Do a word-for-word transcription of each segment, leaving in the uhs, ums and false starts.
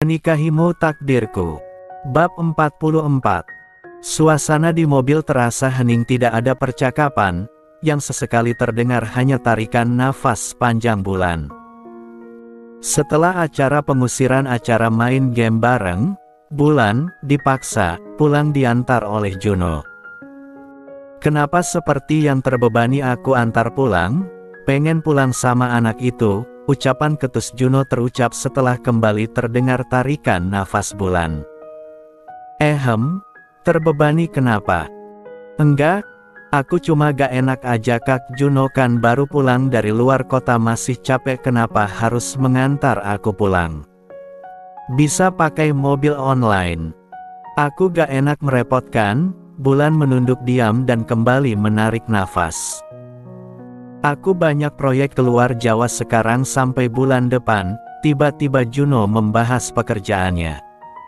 Menikahimu takdirku. Bab empat puluh empat. Suasana di mobil terasa hening, tidak ada percakapan, yang sesekali terdengar hanya tarikan nafas panjang Bulan. Setelah acara pengusiran acara main game bareng, Bulan dipaksa pulang diantar oleh Juno. Kenapa seperti yang terbebani aku antar pulang? Pengen pulang sama anak itu, ucapan ketus Juno terucap setelah kembali terdengar tarikan nafas Bulan. Ehem, terbebani kenapa? Enggak, aku cuma gak enak aja Kak Juno, kan baru pulang dari luar kota masih capek, kenapa harus mengantar aku pulang? Bisa pakai mobil online. Aku gak enak merepotkan. Bulan menunduk diam dan kembali menarik nafas. Aku banyak proyek keluar Jawa sekarang sampai bulan depan. Tiba-tiba Juno membahas pekerjaannya.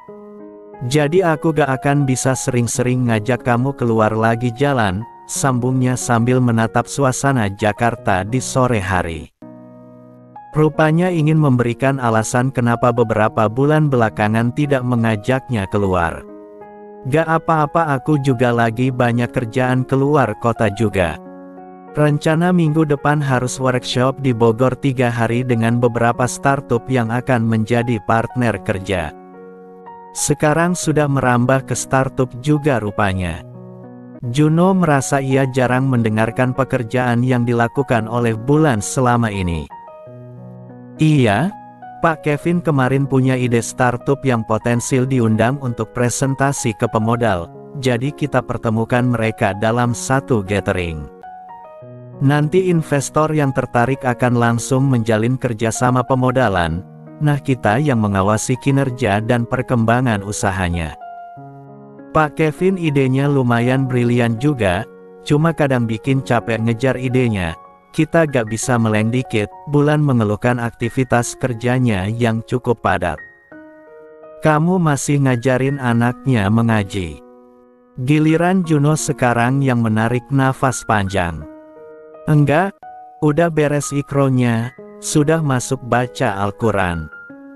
Jadi aku gak akan bisa sering-sering ngajak kamu keluar lagi jalan, sambungnya sambil menatap suasana Jakarta di sore hari. Rupanya ingin memberikan alasan kenapa beberapa bulan belakangan tidak mengajaknya keluar. Gak apa-apa, aku juga lagi banyak kerjaan keluar kota juga. Rencana minggu depan harus workshop di Bogor tiga hari dengan beberapa startup yang akan menjadi partner kerja. Sekarang sudah merambah ke startup juga rupanya. Juno merasa ia jarang mendengarkan pekerjaan yang dilakukan oleh Bulan selama ini. Iya, Pak Kevin kemarin punya ide startup yang potensial diundang untuk presentasi ke pemodal, jadi kita pertemukan mereka dalam satu gathering. Nanti investor yang tertarik akan langsung menjalin kerjasama pemodalan, nah kita yang mengawasi kinerja dan perkembangan usahanya. Pak Kevin idenya lumayan brilian juga, cuma kadang bikin capek ngejar idenya. Kita gak bisa meleng dikit. Bulan mengeluhkan aktivitas kerjanya yang cukup padat. Kamu masih ngajarin anaknya mengaji. Giliran Juno sekarang yang menarik nafas panjang. Enggak, udah beres ikronya, sudah masuk baca Al-Quran.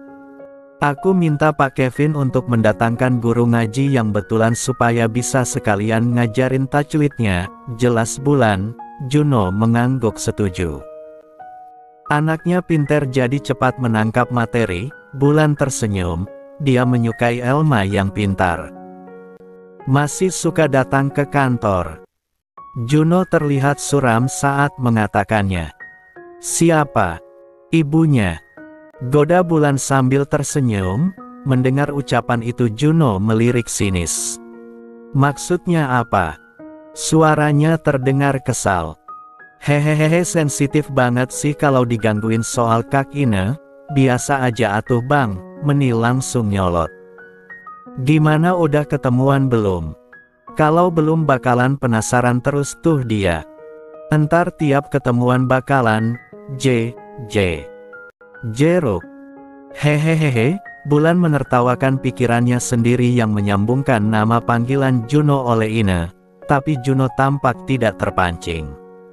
Aku minta Pak Kevin untuk mendatangkan guru ngaji yang betulan supaya bisa sekalian ngajarin tajwidnya, jelas Bulan. Juno mengangguk setuju. Anaknya pinter jadi cepat menangkap materi. Bulan tersenyum, dia menyukai Elma yang pintar. Masih suka datang ke kantor. Juno terlihat suram saat mengatakannya. Siapa? Ibunya. Goda Bulan sambil tersenyum. Mendengar ucapan itu Juno melirik sinis. Maksudnya apa? Suaranya terdengar kesal. Hehehe, sensitif banget sih kalau digangguin soal Kak Ine. Biasa aja atuh Bang, Meni langsung nyolot. Gimana, udah ketemuan belum? Kalau belum bakalan penasaran terus tuh dia. Entar tiap ketemuan bakalan, J, J. Jeruk. Hehehehe, Bulan menertawakan pikirannya sendiri yang menyambungkan nama panggilan Juno oleh Ine. Tapi Juno tampak tidak terpancing.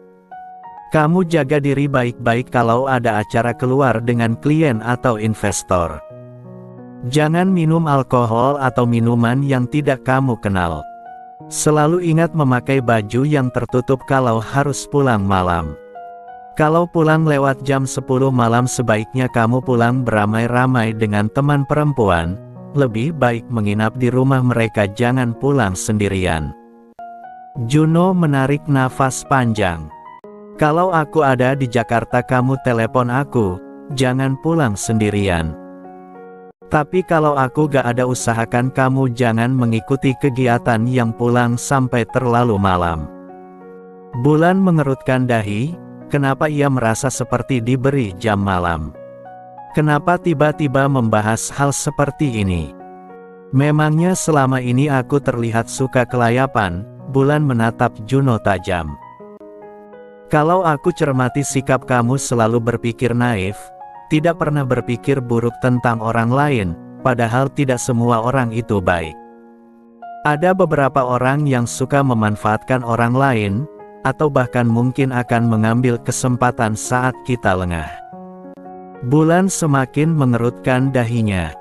Kamu jaga diri baik-baik kalau ada acara keluar dengan klien atau investor. Jangan minum alkohol atau minuman yang tidak kamu kenal. Selalu ingat memakai baju yang tertutup kalau harus pulang malam. Kalau pulang lewat jam sepuluh malam sebaiknya kamu pulang beramai-ramai dengan teman perempuan. Lebih baik menginap di rumah mereka, jangan pulang sendirian. Juno menarik nafas panjang. Kalau aku ada di Jakarta kamu telepon aku, jangan pulang sendirian. Tapi kalau aku gak ada usahakan kamu jangan mengikuti kegiatan yang pulang sampai terlalu malam. Bulan mengerutkan dahi, kenapa ia merasa seperti diberi jam malam? Kenapa tiba-tiba membahas hal seperti ini? Memangnya selama ini aku terlihat suka kelayapan? Bulan menatap Juno tajam. Kalau aku cermati sikap kamu selalu berpikir naif, tidak pernah berpikir buruk tentang orang lain, padahal tidak semua orang itu baik. Ada beberapa orang yang suka memanfaatkan orang lain, atau bahkan mungkin akan mengambil kesempatan saat kita lengah. Bulan semakin mengerutkan dahinya.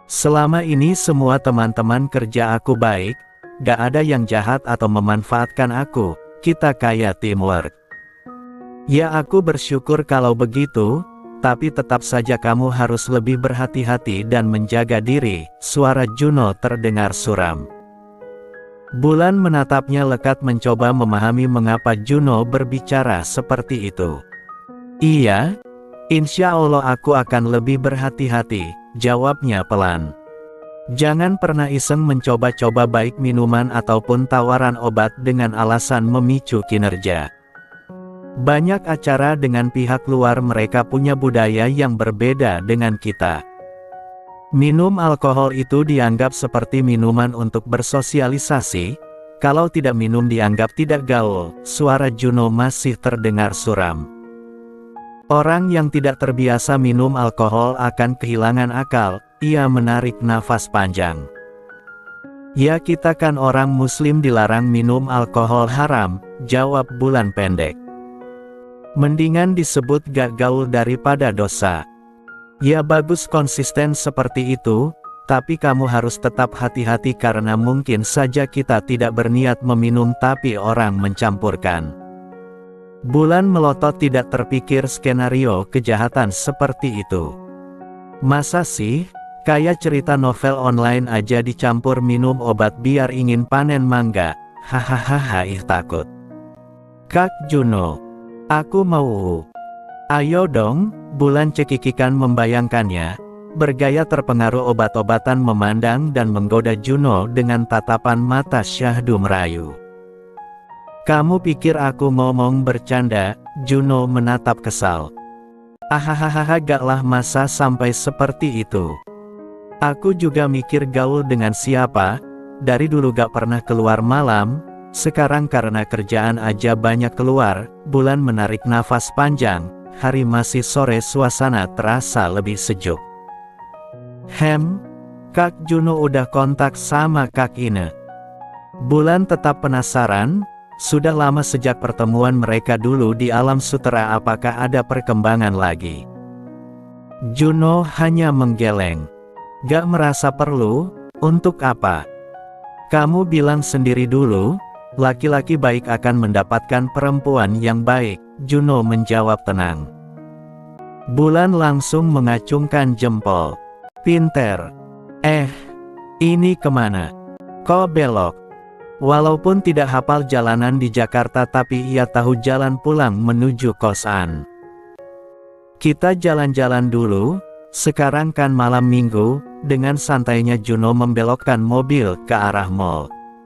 Selama ini semua teman-teman kerja aku baik, gak ada yang jahat atau memanfaatkan aku, kita kayak teamwork. Ya aku bersyukur kalau begitu, tapi tetap saja kamu harus lebih berhati-hati dan menjaga diri, suara Juno terdengar suram. Bulan menatapnya lekat mencoba memahami mengapa Juno berbicara seperti itu. Iya, insya Allah aku akan lebih berhati-hati, jawabnya pelan. Jangan pernah iseng mencoba-coba baik minuman ataupun tawaran obat dengan alasan memicu kinerja. Banyak acara dengan pihak luar mereka punya budaya yang berbeda dengan kita. Minum alkohol itu dianggap seperti minuman untuk bersosialisasi, kalau tidak minum dianggap tidak gaul, suara Juno masih terdengar suram. Orang yang tidak terbiasa minum alkohol akan kehilangan akal, ia menarik nafas panjang. Ya kita kan orang muslim dilarang minum alkohol haram, jawab Bulan pendek. Mendingan disebut gak gaul daripada dosa. Ya bagus konsisten seperti itu, tapi kamu harus tetap hati-hati karena mungkin saja kita tidak berniat meminum tapi orang mencampurkan. Bulan melotot tidak terpikir skenario kejahatan seperti itu. Masa sih, kayak cerita novel online aja dicampur minum obat biar ingin panen mangga, hahaha ih takut. Kak Juno, aku mau. Ayo dong, Bulan cekikikan membayangkannya, bergaya terpengaruh obat-obatan memandang dan menggoda Juno dengan tatapan mata syahdu merayu. Kamu pikir aku ngomong bercanda? Juno menatap kesal. Ahahaha gaklah masa sampai seperti itu. Aku juga mikir gaul dengan siapa, dari dulu gak pernah keluar malam, sekarang karena kerjaan aja banyak keluar. Bulan menarik nafas panjang, hari masih sore suasana terasa lebih sejuk. Hem, Kak Juno udah kontak sama Kak Ine. Bulan tetap penasaran, sudah lama sejak pertemuan mereka dulu di alam sutera apakah ada perkembangan lagi. Juno hanya menggeleng. Gak merasa perlu, untuk apa? Kamu bilang sendiri dulu, laki-laki baik akan mendapatkan perempuan yang baik, Juno menjawab tenang. Bulan langsung mengacungkan jempol. Pinter. Eh, ini kemana? Kok belok? Walaupun tidak hafal jalanan di Jakarta tapi ia tahu jalan pulang menuju kosan. Kita jalan-jalan dulu, sekarang kan malam minggu, dengan santainya Juno membelokkan mobil ke arah mall.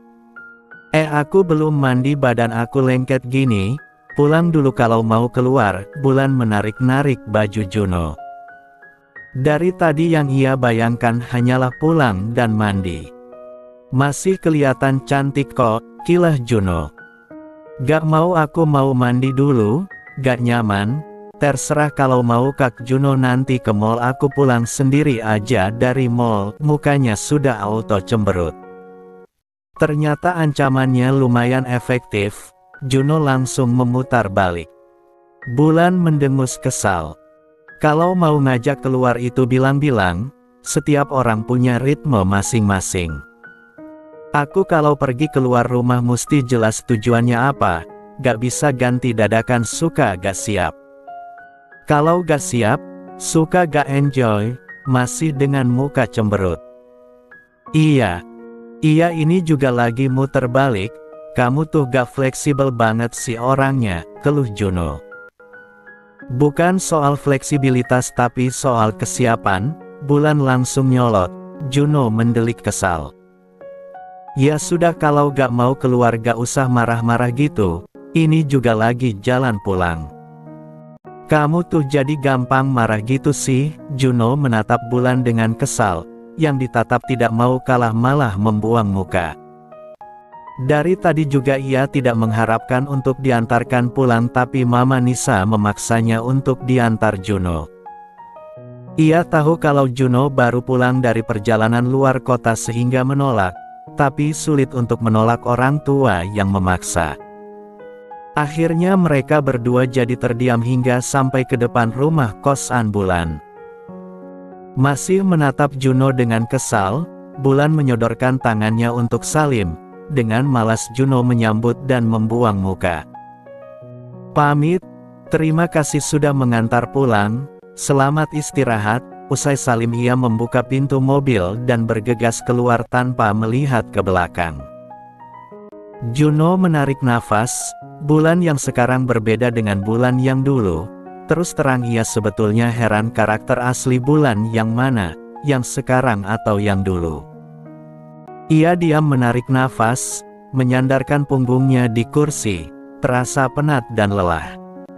Eh aku belum mandi badan aku lengket gini, pulang dulu kalau mau keluar, Bulan menarik-narik baju Juno. Dari tadi yang ia bayangkan hanyalah pulang dan mandi. Masih kelihatan cantik kok, kilah Juno. Gak mau aku mau mandi dulu, gak nyaman, terserah kalau mau Kak Juno nanti ke mall aku pulang sendiri aja dari mall, mukanya sudah auto cemberut. Ternyata ancamannya lumayan efektif, Juno langsung memutar balik. Bulan mendengus kesal. Kalau mau ngajak keluar itu bilang-bilang, setiap orang punya ritme masing-masing. Aku kalau pergi keluar rumah mesti jelas tujuannya apa, gak bisa ganti dadakan suka gak siap. Kalau gak siap, suka gak enjoy, masih dengan muka cemberut. Iya, iya ini juga lagi muter balik, kamu tuh gak fleksibel banget sih orangnya, keluh Juno. Bukan soal fleksibilitas tapi soal kesiapan, Bulan langsung nyolot, Juno mendelik kesal. Ya sudah kalau gak mau keluar gak usah marah-marah gitu, ini juga lagi jalan pulang. Kamu tuh jadi gampang marah gitu sih, Juno menatap Bulan dengan kesal, yang ditatap tidak mau kalah malah membuang muka. Dari tadi juga ia tidak mengharapkan untuk diantarkan pulang tapi Mama Nisa memaksanya untuk diantar Juno. Ia tahu kalau Juno baru pulang dari perjalanan luar kota sehingga menolak. Tapi sulit untuk menolak orang tua yang memaksa. Akhirnya mereka berdua jadi terdiam hingga sampai ke depan rumah kosan Bulan. Masih menatap Juno dengan kesal, Bulan menyodorkan tangannya untuk salim. Dengan malas Juno menyambut dan membuang muka. Pamit, terima kasih sudah mengantar pulang, selamat istirahat. Usai salim ia membuka pintu mobil dan bergegas keluar tanpa melihat ke belakang. Juno menarik nafas, Bulan yang sekarang berbeda dengan Bulan yang dulu. Terus terang ia sebetulnya heran karakter asli Bulan yang mana, yang sekarang atau yang dulu. Ia diam menarik nafas, menyandarkan punggungnya di kursi, terasa penat dan lelah.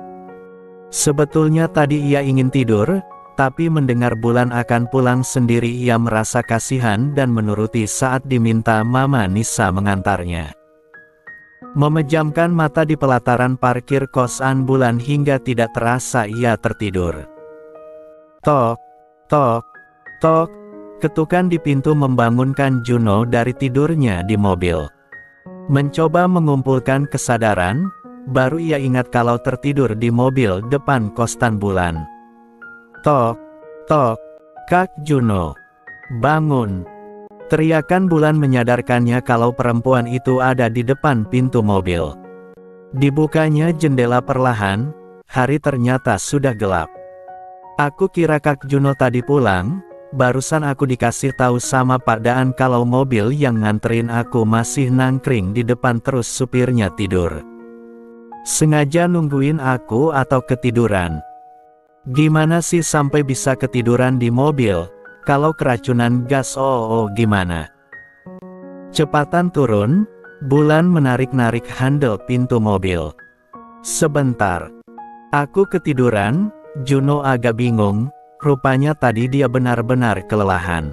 Sebetulnya tadi ia ingin tidur, tapi mendengar Bulan akan pulang sendiri ia merasa kasihan dan menuruti saat diminta Mama Nisa mengantarnya. Memejamkan mata di pelataran parkir kosan Bulan hingga tidak terasa ia tertidur. Tok, tok, tok. Ketukan di pintu membangunkan Juno dari tidurnya di mobil. Mencoba mengumpulkan kesadaran, baru ia ingat kalau tertidur di mobil depan kosan Bulan. Tok, tok, Kak Juno, bangun. Teriakan Bulan menyadarkannya kalau perempuan itu ada di depan pintu mobil. Dibukanya jendela perlahan, hari ternyata sudah gelap. Aku kira Kak Juno tadi pulang. Barusan aku dikasih tahu sama Pak Daan kalau mobil yang nganterin aku masih nangkring di depan terus supirnya tidur. Sengaja nungguin aku atau ketiduran? Gimana sih sampai bisa ketiduran di mobil? Kalau keracunan gas oh, oh gimana? Cepatan turun, Bulan menarik-narik handle pintu mobil. Sebentar. Aku ketiduran, Juno agak bingung. Rupanya tadi dia benar-benar kelelahan.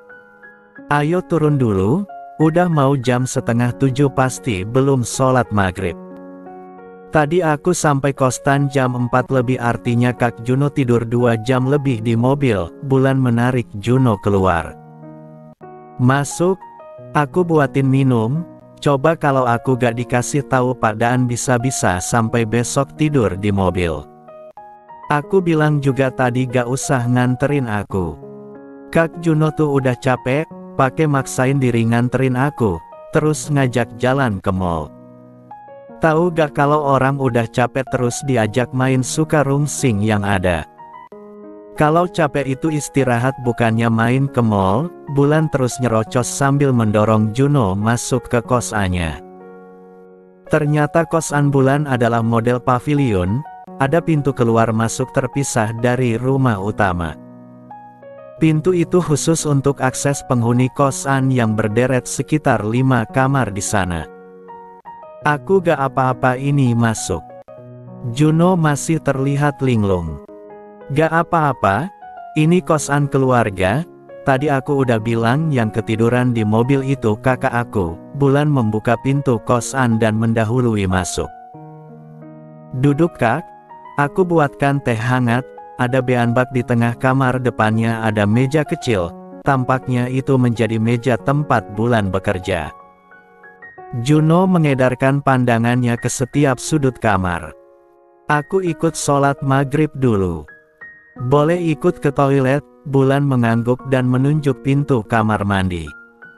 Ayo turun dulu, udah mau jam setengah tujuh pasti belum sholat maghrib. Tadi aku sampai kosan jam empat lebih artinya Kak Juno tidur dua jam lebih di mobil. Bulan menarik Juno keluar. Masuk, aku buatin minum, coba kalau aku gak dikasih tahu Pak Daan bisa-bisa sampai besok tidur di mobil. Aku bilang juga tadi gak usah nganterin aku. Kak Juno tuh udah capek, pakai maksain diri nganterin aku, terus ngajak jalan ke mall. Tahu gak kalau orang udah capek terus diajak main suka rungsing yang ada. Kalau capek itu istirahat bukannya main ke mall. Bulan terus nyerocos sambil mendorong Juno masuk ke kosannya. Ternyata kosan Bulan adalah model pavilion. Ada pintu keluar masuk terpisah dari rumah utama. Pintu itu khusus untuk akses penghuni kosan yang berderet sekitar lima kamar di sana. Aku gak apa-apa ini masuk. Juno masih terlihat linglung. Gak apa-apa, ini kosan keluarga. Tadi aku udah bilang yang ketiduran di mobil itu kakak aku. Bulan membuka pintu kosan dan mendahului masuk. Duduk Kak. Aku buatkan teh hangat, ada beanbak di tengah kamar depannya ada meja kecil, tampaknya itu menjadi meja tempat Bulan bekerja. Juno mengedarkan pandangannya ke setiap sudut kamar. Aku ikut sholat maghrib dulu. Boleh ikut ke toilet? Bulan mengangguk dan menunjuk pintu kamar mandi.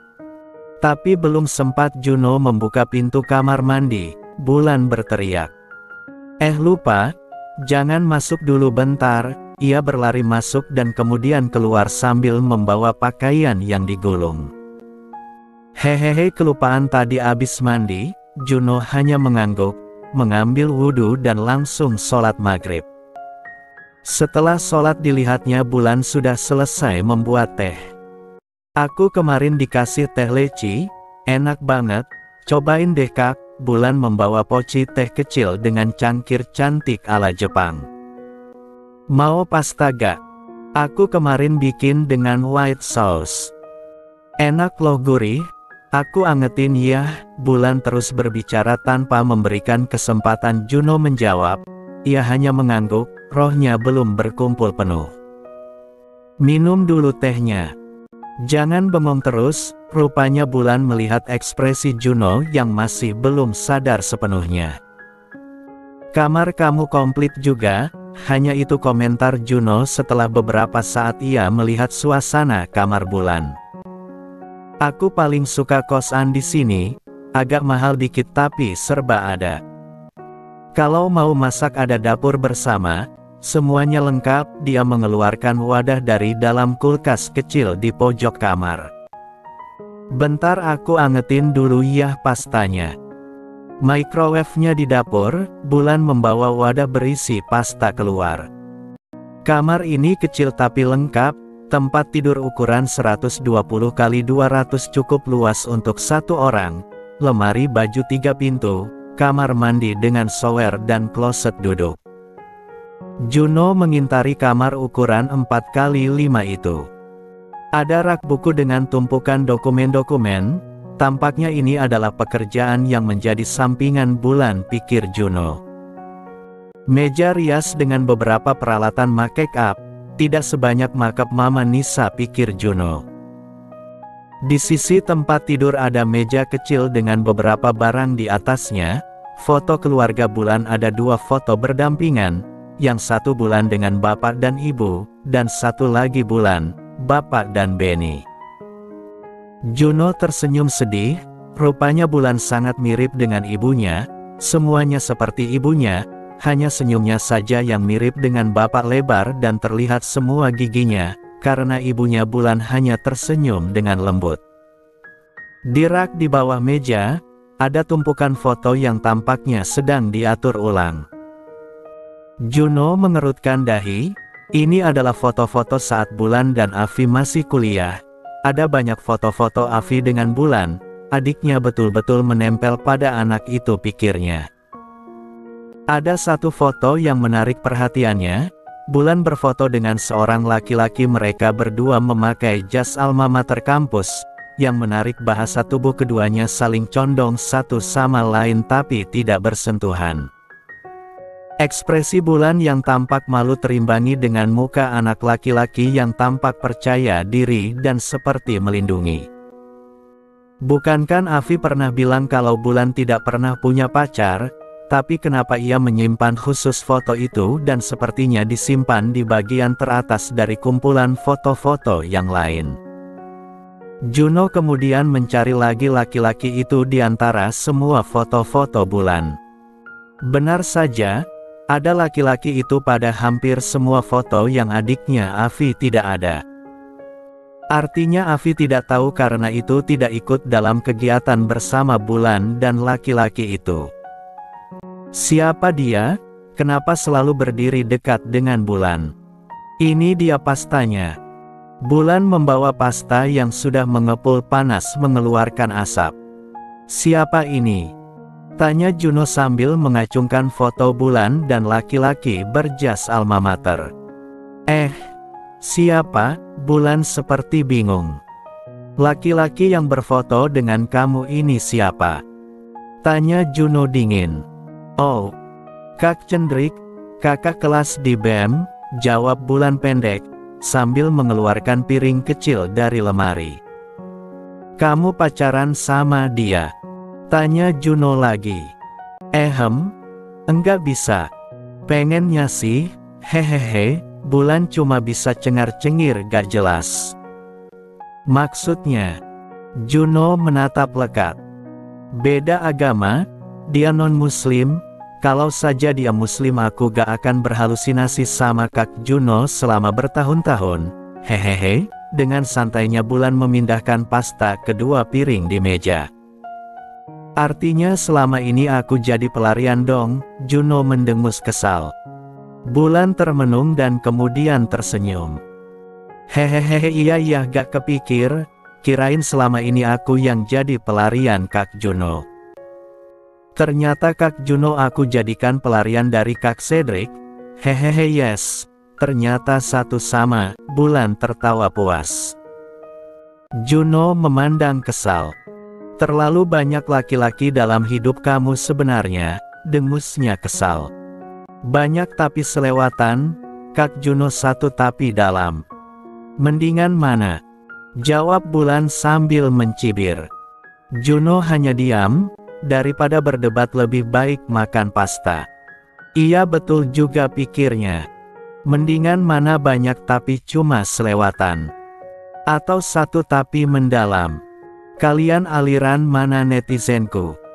Tapi belum sempat Juno membuka pintu kamar mandi, Bulan berteriak. Eh lupa. Jangan masuk dulu bentar. Ia berlari masuk dan kemudian keluar sambil membawa pakaian yang digulung. Hehehe kelupaan tadi abis mandi. Juno hanya mengangguk, mengambil wudhu dan langsung sholat maghrib. Setelah sholat dilihatnya Bulan sudah selesai membuat teh. Aku kemarin dikasih teh leci, enak banget, cobain deh Kak. Bulan membawa poci teh kecil dengan cangkir cantik ala Jepang. Mau pasta gak? Aku kemarin bikin dengan white sauce. Enak loh gurih. Aku angetin ya. Bulan terus berbicara tanpa memberikan kesempatan Juno menjawab. Ia hanya mengangguk, rohnya belum berkumpul penuh. Minum dulu tehnya. Jangan bengong terus. Rupanya Bulan melihat ekspresi Juno yang masih belum sadar sepenuhnya. Kamar kamu komplit juga, hanya itu komentar Juno setelah beberapa saat ia melihat suasana kamar Bulan. Aku paling suka kosan di sini, agak mahal dikit tapi serba ada. Kalau mau masak ada dapur bersama, semuanya lengkap. Dia mengeluarkan wadah dari dalam kulkas kecil di pojok kamar. Bentar aku angetin dulu ya pastanya. Microwave-nya di dapur. Bulan membawa wadah berisi pasta keluar. Kamar ini kecil tapi lengkap. Tempat tidur ukuran seratus dua puluh kali dua ratus cukup luas untuk satu orang. Lemari baju tiga pintu. Kamar mandi dengan shower dan kloset duduk. Juno mengintari kamar ukuran empat kali lima itu. Ada rak buku dengan tumpukan dokumen-dokumen. Tampaknya ini adalah pekerjaan yang menjadi sampingan Bulan, pikir Juno. Meja rias dengan beberapa peralatan make up, tidak sebanyak makeup Mama Nisa, pikir Juno. Di sisi tempat tidur ada meja kecil dengan beberapa barang di atasnya. Foto keluarga Bulan ada dua foto berdampingan, yang satu Bulan dengan bapak dan ibu, dan satu lagi Bulan, bapak dan Benny. Juno tersenyum sedih, rupanya Bulan sangat mirip dengan ibunya, semuanya seperti ibunya, hanya senyumnya saja yang mirip dengan bapak lebar dan terlihat semua giginya, karena ibunya Bulan hanya tersenyum dengan lembut. Di rak di bawah meja, ada tumpukan foto yang tampaknya sedang diatur ulang. Juno mengerutkan dahi, ini adalah foto-foto saat Bulan dan Avi masih kuliah. Ada banyak foto-foto Avi dengan Bulan, adiknya betul-betul menempel pada anak itu, pikirnya. Ada satu foto yang menarik perhatiannya, Bulan berfoto dengan seorang laki-laki, mereka berdua memakai jas alma mater kampus, yang menarik bahasa tubuh keduanya saling condong satu sama lain tapi tidak bersentuhan. Ekspresi Bulan yang tampak malu terimbangi dengan muka anak laki-laki yang tampak percaya diri dan seperti melindungi. Bukankah Avi pernah bilang kalau Bulan tidak pernah punya pacar, tapi kenapa ia menyimpan khusus foto itu dan sepertinya disimpan di bagian teratas dari kumpulan foto-foto yang lain. Juno kemudian mencari lagi laki-laki itu di antara semua foto-foto Bulan. Benar saja, ada laki-laki itu pada hampir semua foto yang adiknya Avi tidak ada. Artinya Avi tidak tahu, karena itu tidak ikut dalam kegiatan bersama Bulan dan laki-laki itu. Siapa dia? Kenapa selalu berdiri dekat dengan Bulan? Ini dia pastanya. Bulan membawa pasta yang sudah mengepul panas mengeluarkan asap. Siapa ini? Tanya Juno sambil mengacungkan foto Bulan dan laki-laki berjas alma mater. Eh, siapa? Bulan seperti bingung. Laki-laki yang berfoto dengan kamu ini siapa? Tanya Juno dingin. Oh, Kak Cendrik, kakak kelas di B E M, jawab Bulan pendek, sambil mengeluarkan piring kecil dari lemari. Kamu pacaran sama dia? Tanya Juno lagi. Ehem, enggak bisa. Pengennya sih, hehehe. Bulan cuma bisa cengar-cengir gak jelas. Maksudnya? Juno menatap lekat. Beda agama, dia non-muslim. Kalau saja dia muslim aku gak akan berhalusinasi sama Kak Juno selama bertahun-tahun. Hehehe. Dengan santainya Bulan memindahkan pasta ke dua piring di meja. Artinya selama ini aku jadi pelarian dong, Juno mendengus kesal. Bulan termenung dan kemudian tersenyum. Hehehe, iya iya gak kepikir, kirain selama ini aku yang jadi pelarian Kak Juno. Ternyata Kak Juno aku jadikan pelarian dari Kak Cedric. Hehehe, yes, ternyata satu sama. Bulan tertawa puas. Juno memandang kesal. Terlalu banyak laki-laki dalam hidup kamu sebenarnya, dengusnya kesal. Banyak tapi selewatan, Kak Juno satu tapi dalam. Mendingan mana? Jawab Bulan sambil mencibir. Juno hanya diam, daripada berdebat lebih baik makan pasta. Iya betul juga pikirnya. Mendingan mana banyak tapi cuma selewatan. Atau satu tapi mendalam. Kalian aliran mana netizenku?